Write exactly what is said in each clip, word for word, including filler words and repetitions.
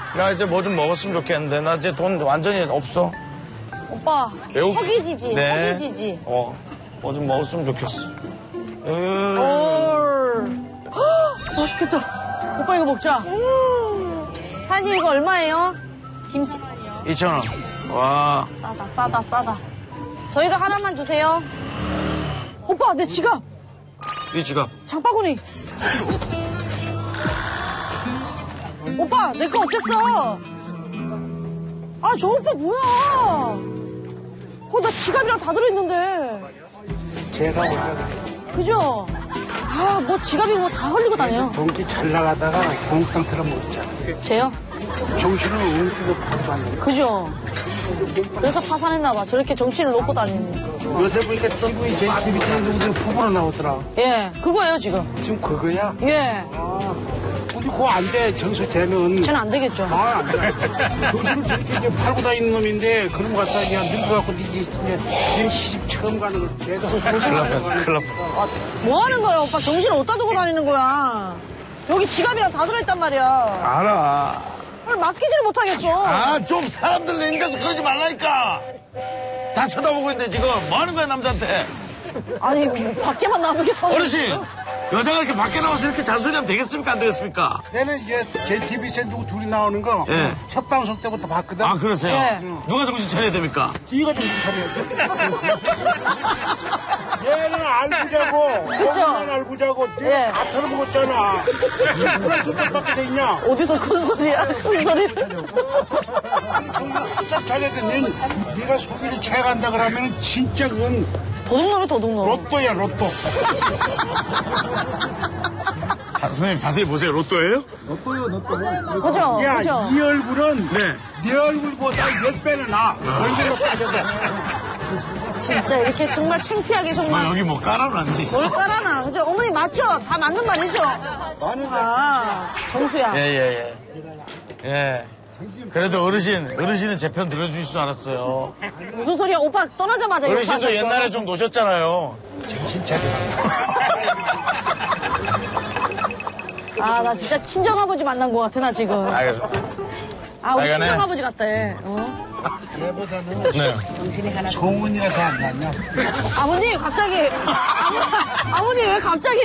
나 이제 뭐 좀 먹었으면 좋겠는데. 나 이제 돈 완전히 없어. 오빠, 매우... 허기지지, 네. 허기지지. 어, 뭐 좀 먹었으면 좋겠어. 음... 헐. 맛있겠다. 오빠 이거 먹자. 사장님 이거 얼마예요? 김치. 이천 원. 와. 싸다, 싸다, 싸다. 저희도 하나만 주세요. 오빠, 내 지갑. 이 지갑. 장바구니. 오빠, 내 거 어땠어? 아, 저 오빠 뭐야? 어, 나 지갑이랑 다 들어있는데. 제가 먼저 그죠? 아, 뭐 지갑이 뭐 다 흘리고 다녀요. 공기 잘 나가다가 공상 틀어먹었잖아. 쟤요? 정신을 옮기고 바로 다니는. 그죠? 그래서 파산했나봐. 저렇게 정신을 놓고 다니는. 요새 보니까 티비, 제 티비 채널도 우리 후보로 나오더라. 예, 그거예요, 지금. 지금 그거야? 예. 아, 근데 그거 안 돼, 정수 쟤는. 쟤는 안 되겠죠. 아, 안 돼. 정신을 저렇게 이제 팔고 다니는 놈인데, 그런 거 갖다 그냥 늙어갖고 이제, 이제 시집 처음 가는 거. 내가 큰일 났다, 큰일 났다. 아, 뭐 하는 거야, 오빠? 정신을 어디다 두고 다니는 거야? 여기 지갑이랑 다 들어있단 말이야. 알아. 맡기지를 못하겠어. 아, 좀 사람들 있는 데서 그러지 말라니까. 다 쳐다보고 있는데 지금 뭐 하는 거야, 남자한테. 아니, 뭐, 밖에만 나오겠어. 어르신, 여자가 이렇게 밖에 나와서 이렇게 잔소리하면 되겠습니까, 안 되겠습니까? 얘는 이제 제 티비 채널 둘이 나오는 거. 예. 첫 방송 때부터 봤거든. 아, 그러세요? 예. 누가 정신 차려야 됩니까? 네가 정신 차려야 돼. 얘는 알고 자고, 그쵸? 너만 알고 자고, 네가 예. 다 털어먹었잖아. 그래, 그걸 밖에 돼 있냐? 어디서 큰 소리야, 큰 소리를. 딱 잘해야 돼. 넌 네가 소비를 취해간다 그러면 진짜 그건 도둑놈이 도둑놈. 로또야, 로또. 자, 선생님, 자세히 보세요. 로또예요? 로또요, 로또. 그죠? 야, 그죠? 네 얼굴은 네. 네 얼굴보다 몇 배는 나. 얼굴로 빠져도. 진짜 이렇게 정말 창피하게 아, 정말. 여기 뭐 깔아놨니? 뭘 깔아놔. 그죠? 어머니 맞죠? 다 맞는 말이죠? 나는 아, 정수야. 예, 예, 예. 예. 그래도 어르신, 어르신은 제 편 들어주실 줄 알았어요. 무슨 소리야? 오빠 떠나자마자 어르신도 욕하셨어. 옛날에 좀 노셨잖아요. 진짜. 아, 나 진짜 친정아버지 만난 것 같아, 나 지금. 알겠어. 아, 우리 빨간애. 친정아버지 같다, 얘. 어? 얘보다는 네. 송은이가 더 안 낫냐? 아버님, 갑자기. 아버, 아버님, 왜 갑자기.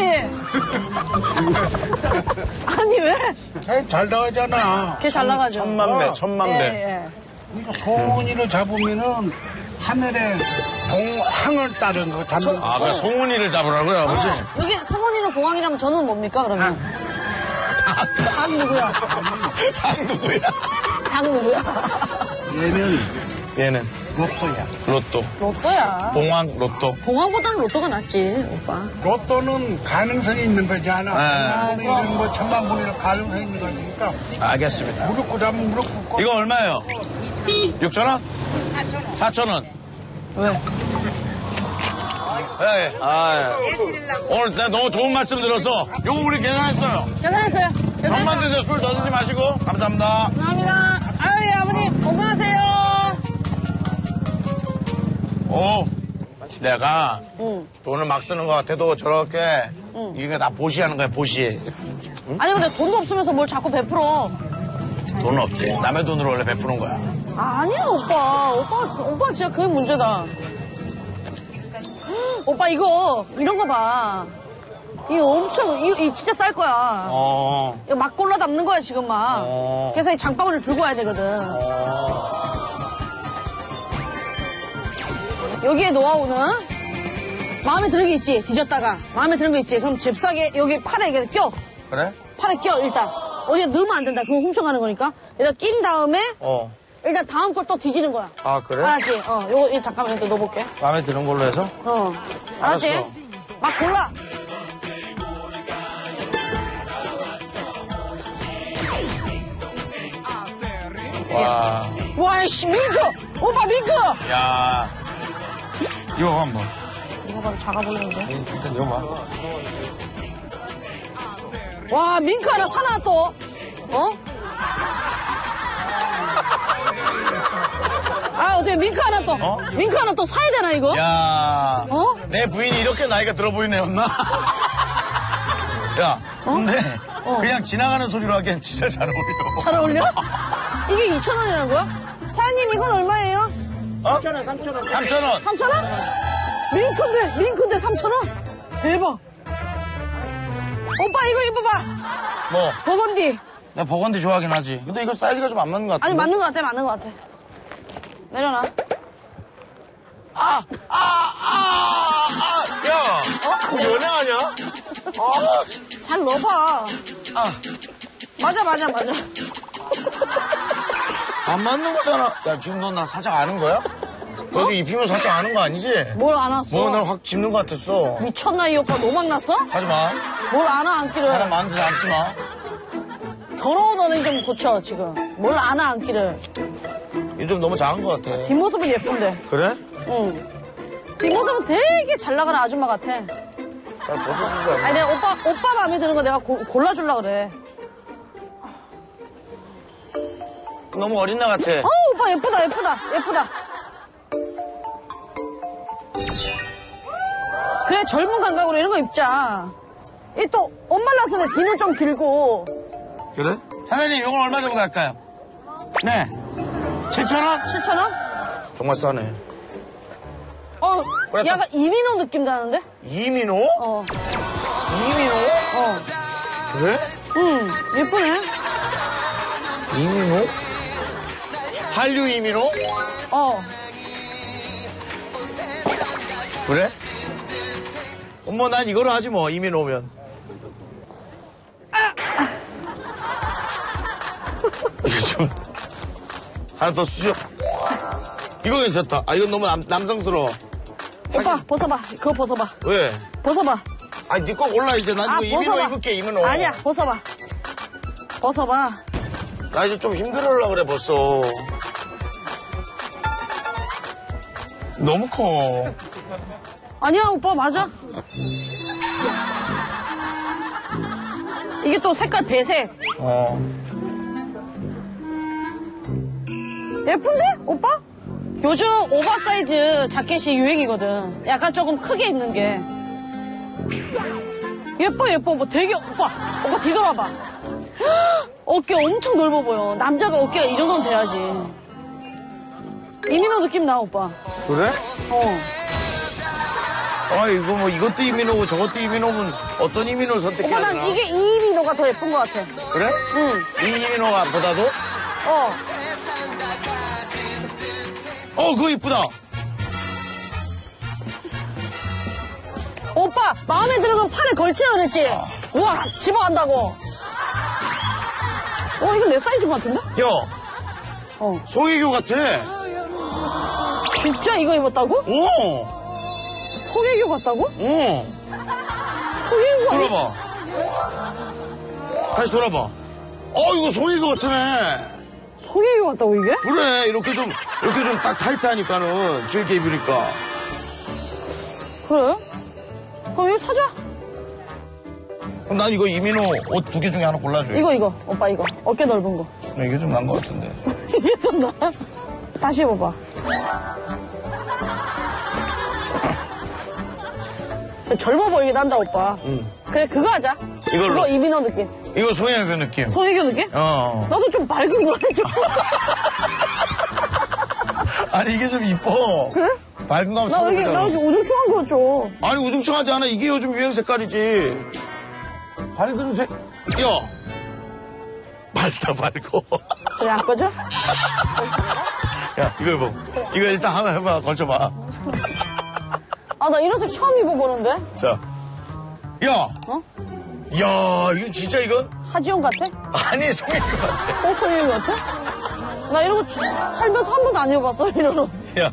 아니, 왜? 잘, 잘 나가잖아. 걔 잘 나가죠. 천만 배, 어. 천만 예, 배. 예. 그러니까 송은이를 잡으면은 하늘에 봉황을 따르는 거 잡는 거. 아, 그 송은이를 잡으라고요, 아버지? 여기 성원이는 공항이라면 저는 뭡니까, 그러면? 닭 누구야? 당 누구야? 닭 누구야? 얘는 얘는 로또야. 로또. 로또야. 봉황 로또. 공항보다는 로또가 낫지, 오빠. 로또는 가능성이 있는 거지 않아. 네. 이런 뭐 천만 분의 가능성이 있는 거니까 알겠습니다. 무릎 꿇으면 무릎 꿇고. 이거 얼마예요? 육천 원? 사천 원. 왜? 예, 예. 아, 예. 오늘 내가 너무 좋은 말씀 들어서 요거 우리 계산했어요. 계산했어요. 천만 드세요. 술 더 드지 마시고. 감사합니다. 감사합니다. 아유, 예, 아버님, 건강하세요. 오, 내가 응. 돈을 막 쓰는 것 같아도 저렇게 응. 이게 다 보시하는 거야, 보시. 아니, 근데 돈도 없으면서 뭘 자꾸 베풀어. 돈은 없지. 남의 돈으로 원래 베푸는 거야. 아, 아니야, 오빠. 오빠, 오빠 진짜 그게 문제다. 오빠, 이거, 이런 거 봐. 이거 엄청, 이거, 이거 진짜 쌀 거야. 어. 이거 막 골라 담는 거야, 지금 막. 어. 그래서 이 장바구니를 들고 와야 되거든. 여기에 노하우는 마음에 드는 게 있지, 뒤졌다가. 마음에 드는 게 있지. 그럼 잽싸게 여기 팔에 이렇게 껴. 그래? 팔에 껴, 일단. 어디에 넣으면 안 된다. 그거 훔쳐가는 거니까. 일단 낀 다음에 어. 일단 다음 걸 또 뒤지는 거야. 아, 그래? 알았지? 어, 요거, 이거 잠깐만 이렇게 넣어볼게. 마음에 드는 걸로 해서? 어. 알았지? 알았어. 막 골라. 와. 와, 씨, 밍크! 오빠, 밍크! 야. 이거 한번. 이거 바로 작아 보이는데? 일단 이거 봐. 와, 밍크 하나 사나 또? 어? 아, 어떻게 밍크 하나 또? 어? 밍크 하나 또 사야 되나, 이거? 야. 어? 내 부인이 이렇게 나이가 들어 보이네, 였나? 야, 어? 근데 어. 그냥 지나가는 소리로 하기엔 진짜 잘 어울려. 잘 어울려? 이게 이천 원이라고요? 사장님, 이건 얼마예요? 어? 삼천 원, 삼천 원. 삼천 원. 삼천 원? 링크인데, 링크인데 삼천 원? 대박. 오빠, 이거 입어봐. 뭐? 버건디. 내가 버건디 좋아하긴 하지. 근데 이거 사이즈가 좀 안 맞는 것 같아. 아니, 맞는 것 같아, 맞는 것 같아. 내려놔. 아, 아, 아, 아, 야, 어? 연애 아니야? 아, 잘 넣어봐. 아, 맞아, 맞아, 맞아. 안 맞는 거잖아. 야, 지금 너 나 살짝 아는 거야? 너 지금 입히면 살짝 아는 거 아니지? 뭘 안 왔어? 뭐, 나 확 짚는 것 같았어. 미쳤나, 이 오빠 너무 만났어? 하지 마. 뭘 안아, 안기를. 사람 많은데 앉지 마. 더러운 언행 좀 고쳐, 지금. 뭘 안아, 안기를. 이거 좀 너무 작은 것 같아. 뒷모습은 예쁜데. 그래? 응. 뒷모습은 되게 잘 나가는 아줌마 같아. 잘 벗어준 거야. 아니, 내가 오빠, 오빠 마음에 드는 거 내가 고, 골라주려고 그래. 너무 어린애 같아. 어, 오빠 예쁘다, 예쁘다, 예쁘다. 그래, 젊은 감각으로 이런 거 입자. 이 또, 옷 말랐을 때 뒤는 좀 길고. 그래? 사장님, 이건 얼마 정도 할까요? 네. 칠천 원? 칠천 원? 정말 싸네. 어, 그래, 약간 이민호 느낌 나는데? 이민호? 어, 이민호? 어. 그래? 응, 예쁘네. 이민호? 한류 이민호? 어. 그래? 뭐, 난 이거로 하지 뭐, 이민호면. 이거 좀, 하나 더 주죠. 이거 괜찮다. 아, 이건 너무 남, 남성스러워. 오빠, 벗어봐. 그거 벗어봐. 왜? 벗어봐. 아니, 니거 골라, 이제. 난 아, 이거 이민호 벗어봐. 입을게, 이민호. 아니야, 벗어봐. 벗어봐. 나 이제 좀 힘들으려고 그래, 벌써. 너무 커. 아니야, 오빠, 맞아. 이게 또 색깔 배색. 어. 예쁜데? 오빠? 요즘 오버사이즈 자켓이 유행이거든. 약간 조금 크게 입는 게. 예뻐, 예뻐. 뭐 되게, 오빠, 오빠 뒤돌아봐. 어깨 엄청 넓어 보여. 남자가 어깨가 이 정도는 돼야지. 이민호 느낌 나, 오빠. 그래? 어. 아, 이거 뭐, 이것도 이민호고 저것도 이민호면 어떤 이민호를 선택해야 오빠, 되나? 난 이게 이 이민호가 더 예쁜 것 같아. 그래? 응. 이 이민호가 보다도? 어. 어, 그거 이쁘다. 오빠, 마음에 드는 건 팔에 걸치라 그랬지? 우와, 집어간다고. 어, 이거 내 사이즈 같은데? 야, 어. 송혜교 같아. 진짜 이거 입었다고? 오, 송혜교 같다고? 오. 송혜교 아니야? 돌아봐. 다시 돌아봐. 어, 이거 송혜교 같으네. 송혜교 같다고, 이게? 그래, 이렇게 좀, 이렇게 좀 딱 타이트하니까는, 길게 입으니까. 그래? 그럼 이거 사자. 그럼 난 이거 이민호 옷 두 개 중에 하나 골라줘. 이거, 이거. 오빠, 이거. 어깨 넓은 거. 이게 좀 난 것 같은데. 이게 좀 나. 다시 입어봐. 젊어 보이긴 한다, 오빠. 응. 그래, 그거 하자. 이걸로? 그거 이민호 느낌. 이거 송혜교 느낌. 송혜교 느낌? 어. 나도 좀 밝은 거 해줘. 아니, 이게 좀 이뻐. 그래? 밝은 거 하면 나 여기, 쳐다보잖아. 나 여기 우중충한 거 줘. 아니, 우중충하지 않아. 이게 요즘 유행 색깔이지. 밝은 색. 야. 밝다, 밝고. 저기 안 꺼져? 야, 이거 해봐. 이거 일단 한번 해봐. 걸쳐봐. 아, 나 이런 색 처음 입어보는데? 자. 야. 어? 야, 이거 진짜 이건? 하지영 같아? 아니, 송혜교 같아. 어, 송혜교 같아? 나 이런 거 살면서 한 번도 안 입어봤어, 이런 거. 야.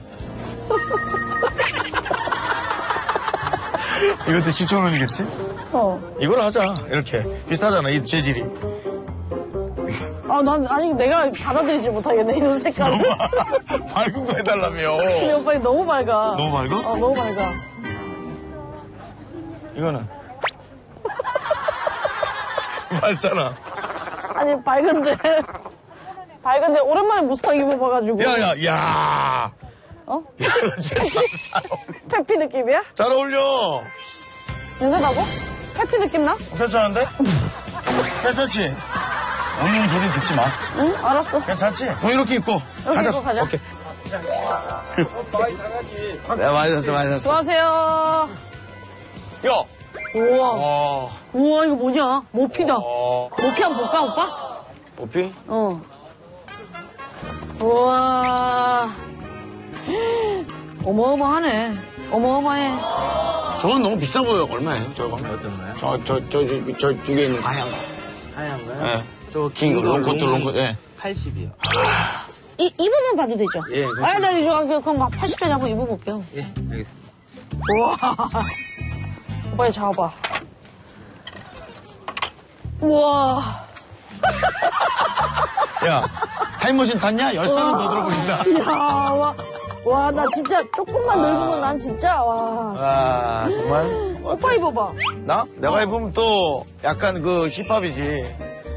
이것도 칠천 원이겠지? 어. 이걸 하자. 이렇게. 비슷하잖아, 이 재질이. 아, 난, 아니, 내가 받아들이지 못하겠네, 이런 색깔을. 너무 밝은 거 해달라며. 근데 오빠 이거 너무 밝아. 너무 밝아? 어, 너무 밝아. 이거는. 밝잖아. 아니, 밝은데. 밝은데, 오랜만에 무스탕 입어봐가지고. 야, 야, 야. 어? 야, 너 진짜 잘 어울려. 페피 느낌이야? 잘 어울려. 괜찮다고? 페피 느낌 나? 괜찮은데? 괜찮지? 웃는 소리 듣지 마. 응? 알았어. 괜찮지? 어, 이렇게 입고. 이렇게 가자. 입고 가자. 오케이. 네, 많이 샀어, 많이 샀어. 수고하세요. 야! 우와. 와. 우와, 이거 뭐냐? 모피다. 어. 모피 한번 볼까, 오빠? 오피? 어. 우와. 어마어마하네. 어마어마해. 저건 너무 비싸 보여. 얼마예요, 저거? 어떤 거요? 저, 저, 저, 저, 저 두 개 있는 거, 하얀 거. 하얀 거요? 예. 저 긴 거, 롱코트, 롱코트, 예. 팔십이요. 이, 입으면 봐도 되죠? 예, 그렇죠. 아, 네, 저, 그럼 막 팔십 대를 한번 입어볼게요. 예, 알겠습니다. 우와. 오빠, 이거 잡아봐. 우와. 야, 타임머신 탔냐? 열 살은 더 들어 보인다. 이야, 와. 와, 나 진짜 조금만 늙으면 난 진짜, 와. 아, 정말? 오빠 입어봐. 나? 내가 입으면 또 약간 그 힙합이지.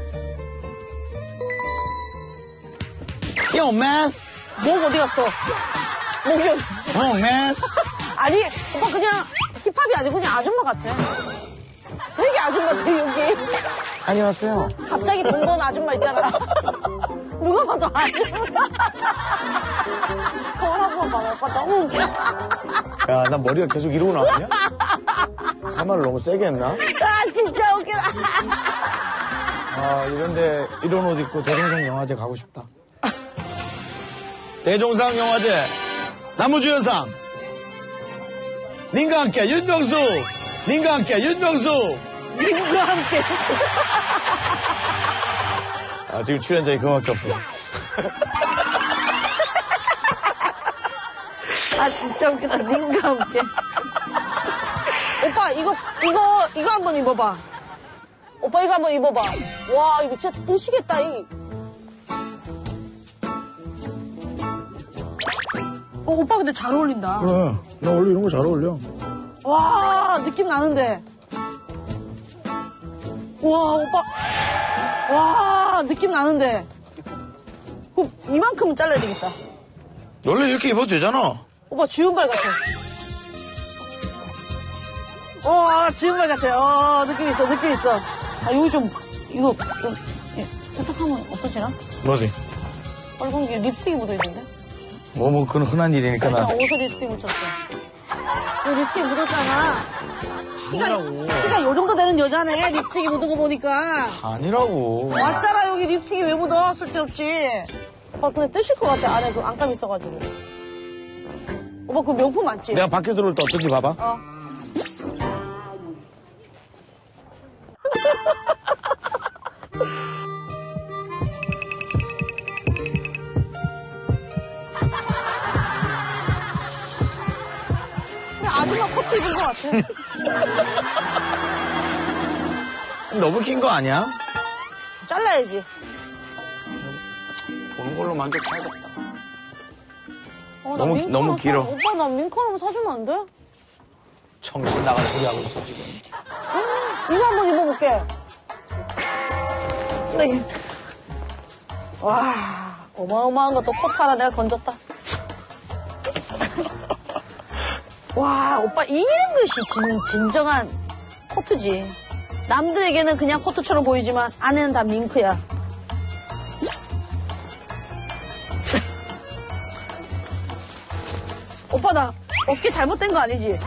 Yo, man. 목 어디 갔어? 목이 어디 갔어? Oh, man. 아니, 오빠 그냥 힙합이 아니고 그냥 아줌마 같아. 되게 아줌마 같아, 여기. 안녕하세요. 갑자기 돈 버는 아줌마 있잖아. 누가 봐도 아줌마. 거울 한번 봐봐. 오빠 너무 웃겨. 야, 나 머리가 계속 이러고 나왔냐? 할 말을 너무 세게 했나? 아, 진짜 웃기다. 아, 이런데 이런 옷 입고 대종상 영화제 가고 싶다. 대종상 영화제 나무주연상 님과 함께 윤정수 님과 함께 윤정수 님과 함께. 아, 지금 출연자이 그거밖에 없어. 아, 진짜 웃기다. 님과 함께. 오빠, 이거, 이거, 이거 한번 입어봐. 오빠, 이거 한번 입어봐. 와, 이거 진짜 뜨시겠다, 이. 어, 오빠 근데 잘 어울린다. 그래, 나 원래 이런 거 잘 어울려. 와, 느낌 나는데. 와, 오빠. 와, 느낌 나는데. 그럼 이만큼은 잘라야 되겠다. 원래 이렇게 입어도 되잖아. 오빠 주윤발 같아. 와, 주윤발 같아. 어, 느낌 있어, 느낌 있어. 아, 여기 좀, 이거 좀, 예, 세탁하면 없어지나? 뭐지? 빨간 게 립스틱이 묻어있는데? 뭐, 뭐, 그건 흔한 일이니까 나 나. 옷에 립스틱 묻혔어. 여기 립스틱 묻었잖아. 키가, 아니라고. 키가 요 정도 되는 여자네, 립스틱이 묻은 거 보니까. 아니라고. 왔잖아, 여기 립스틱이 왜 묻어, 쓸데없이. 오빠, 근데 뜨실 것 같아, 안에 그 안감 있어가지고. 오빠, 그 명품 맞지? 내가 밖에 들어올 때 어떤지 봐봐. 어. 그냥 아줌마 코트 입은 것 같아. 너무 긴 거 아니야? 잘라야지. 보는 걸로 만족해야겠다. 어, 나 너무- 민코 너무 한번 길어. 사- 오빠, 나 민코 한번 사주면 안 돼? 정신 나간 소리 하고 있어, 지금. 이거 한번 입어볼게. 네. 와, 어마어마한 것도 코트 하나 내가 건졌다. 와, 오빠 이런 것이 진, 진정한 코트지. 남들에게는 그냥 코트처럼 보이지만 안에는 다 밍크야. 오빠 나 어깨 잘못된 거 아니지?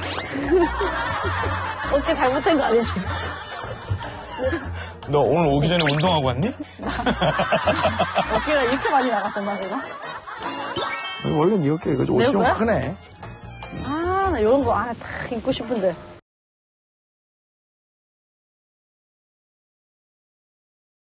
어깨 잘못된 거 아니지? 너 오늘 오기 전에 운동하고 왔니? 어깨가 이렇게 많이 나갔었나 내가? 원래 네 어깨 이거지. 옷이 내 좀 거야? 크네. 아, 나 이런 거, 아, 다 입고 싶은데.